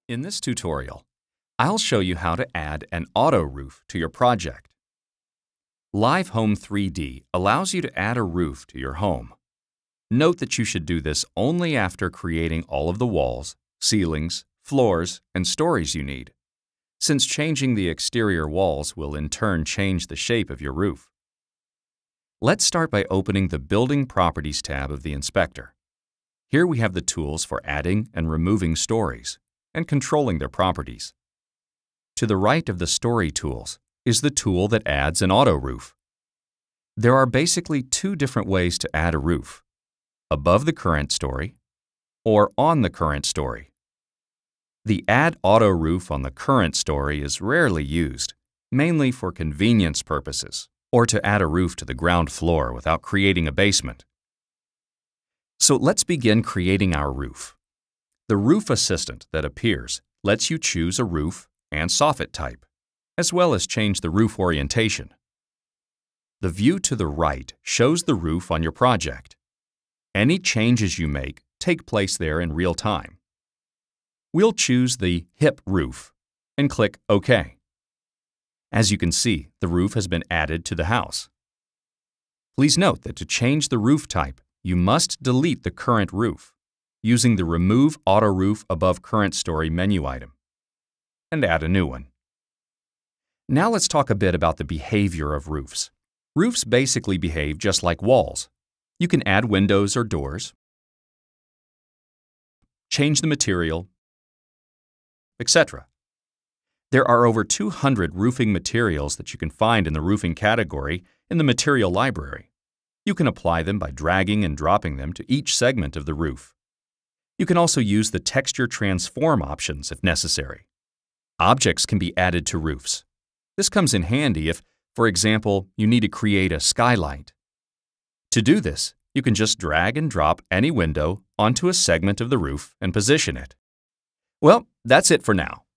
In this tutorial, I'll show you how to add an auto roof to your project. Live Home 3D allows you to add a roof to your home. Note that you should do this only after creating all of the walls, ceilings, floors, and stories you need, since changing the exterior walls will in turn change the shape of your roof. Let's start by opening the Building Properties tab of the inspector. Here we have the tools for adding and removing stories and controlling their properties. To the right of the Story tools is the tool that adds an auto roof. There are basically two different ways to add a roof: above the current story or on the current story. The Add Auto Roof on the current story is rarely used, mainly for convenience purposes or to add a roof to the ground floor without creating a basement. So let's begin creating our roof. The Roof Assistant that appears lets you choose a roof and soffit type, as well as change the roof orientation. The view to the right shows the roof on your project. Any changes you make take place there in real time. We'll choose the Hip Roof and click OK. As you can see, the roof has been added to the house. Please note that to change the roof type, you must delete the current roof using the Remove Auto Roof Above Current Story menu item and add a new one. Now let's talk a bit about the behavior of roofs. Roofs basically behave just like walls. You can add windows or doors, change the material, etc. There are over 200 roofing materials that you can find in the roofing category in the material library. You can apply them by dragging and dropping them to each segment of the roof. You can also use the Texture Transform options if necessary. Objects can be added to roofs. This comes in handy if, for example, you need to create a skylight. To do this, you can just drag and drop any window onto a segment of the roof and position it. Well, that's it for now.